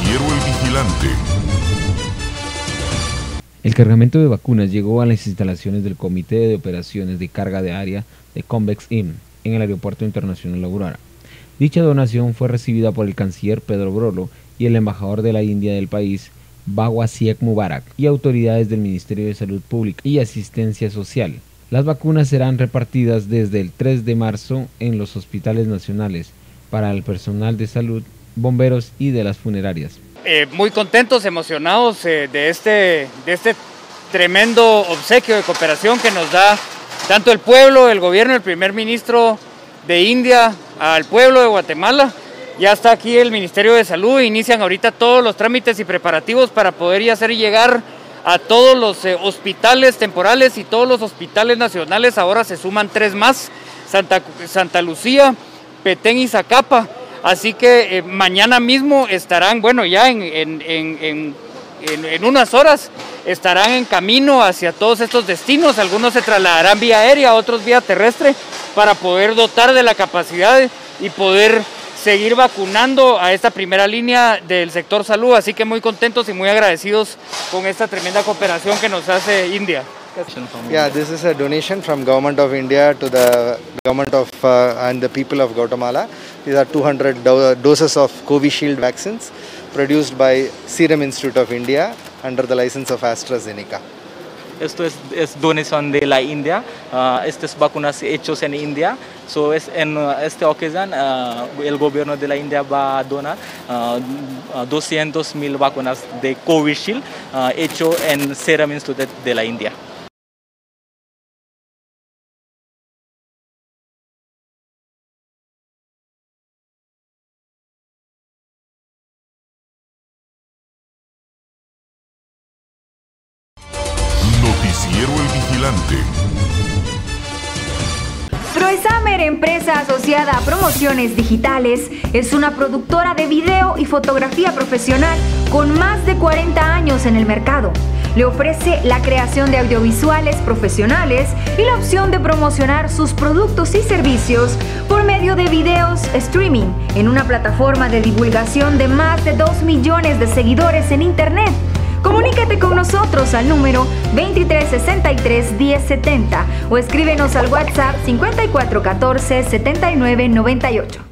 Noticiero El Vigilante. El cargamento de vacunas llegó a las instalaciones del Comité de Operaciones de Carga de Área de Convex IM en el Aeropuerto Internacional La Aurora. Dicha donación fue recibida por el canciller Pedro Brolo y el embajador de la India del país, Bhawa Sheikh Mubarak, y autoridades del Ministerio de Salud Pública y Asistencia Social. Las vacunas serán repartidas desde el 3 de marzo en los hospitales nacionales para el personal de salud, bomberos y de las funerarias. Muy contentos, emocionados de este tremendo obsequio de cooperación que nos da tanto el pueblo, el gobierno, el primer ministro de India, al pueblo de Guatemala. Ya está aquí el Ministerio de Salud, inician ahorita todos los trámites y preparativos para poder hacer llegar a todos los hospitales temporales y todos los hospitales nacionales. Ahora se suman 3 más, Santa Lucía, Petén y Zacapa. Así que mañana mismo estarán, bueno, ya en unas horas estarán en camino hacia todos estos destinos. Algunos se trasladarán vía aérea, otros vía terrestre, para poder dotar de la capacidad y poder seguir vacunando a esta primera línea del sector salud. Así que muy contentos y muy agradecidos con esta tremenda cooperación que nos hace India. Yeah, this is a donation from Government of India to the Government of and the people of Guatemala. These are 200 doses of Covishield vaccines produced by Serum Institute of India under the license of AstraZeneca. Esto es donación de la India, estas vacunas hechas en India. En esta ocasión el gobierno de la India va a donar 200,000 vacunas de Covishield hecho en Serum Institute de la India. Noticiero El Vigilante. Proesamer, empresa asociada a Promociones Digitales, es una productora de video y fotografía profesional con más de 40 años en el mercado. Le ofrece la creación de audiovisuales profesionales y la opción de promocionar sus productos y servicios por medio de videos streaming en una plataforma de divulgación de más de 2 millones de seguidores en Internet. Comunícate con nosotros al número 2363-1070 o escríbenos al WhatsApp 5414-7998.